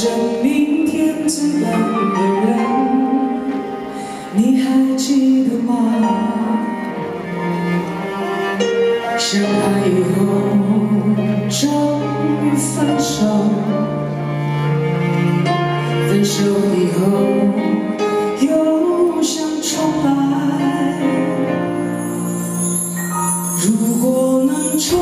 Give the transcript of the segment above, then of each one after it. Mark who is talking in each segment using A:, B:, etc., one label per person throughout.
A: 生命天最亮的人，你还记得吗？相爱以后，终于分手，分手以后又想重来。如果能重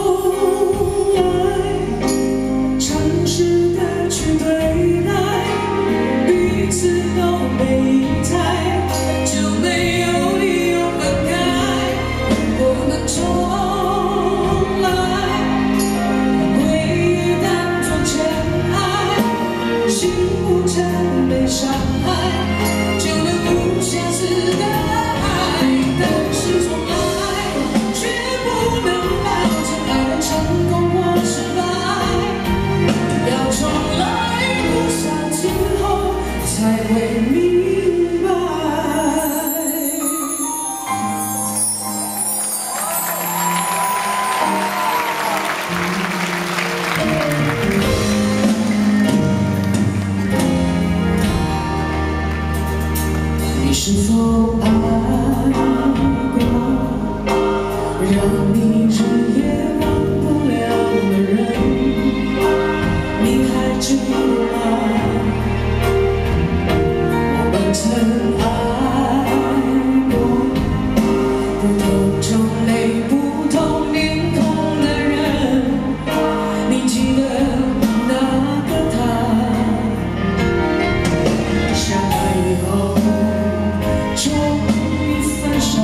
A: 来，诚实的去对待，彼此都没猜，就没有理由分开。如果能重来，回忆当作尘埃，心不曾被伤害，就能无瑕疵的爱。但是重来，却不能保证爱能成功或失败。要重来多少次后才会明白？你是否爱过让你日夜忘不了的人？你还记得吗？我们曾爱过不同种类、不同面孔的人，你记得那个他？相爱以后，终于分手，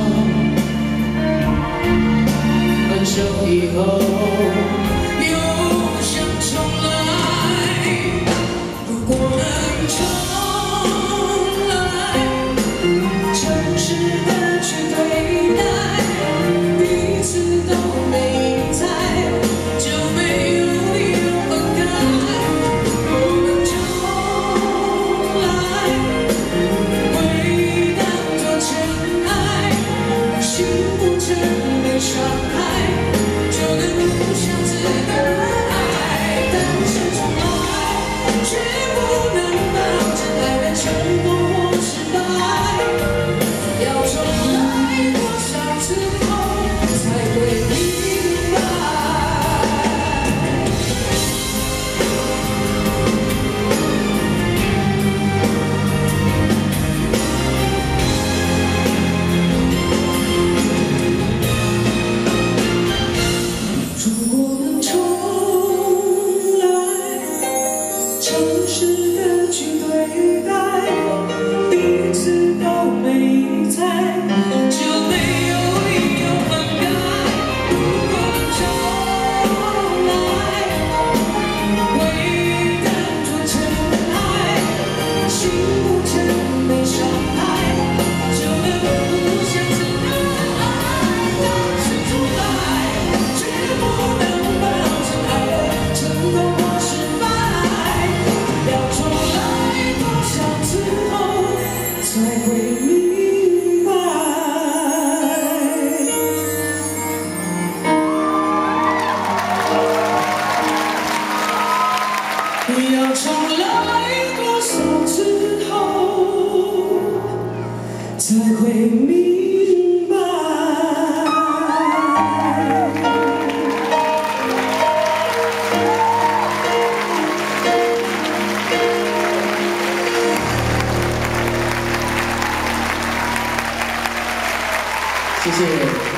A: 分手以后又想重来。如果能重来，诚实的去对待，彼此都没猜，就没有理由分开。如果能重来，回忆当作尘埃，心不曾被伤害，就能无瑕疵的爱。但是重来，却不能保证爱能成功或失败。要重来多少次后才会明白？如果能重来，诚实的去对待，彼此都没猜，就没有理由分开。如果能重来，回忆当作尘埃，心不曾被伤害，就能无瑕疵的爱。但是重来，却不能保证爱的成功或失败。要重来多少次后才会明白？要重来多少次后才会明白？谢谢。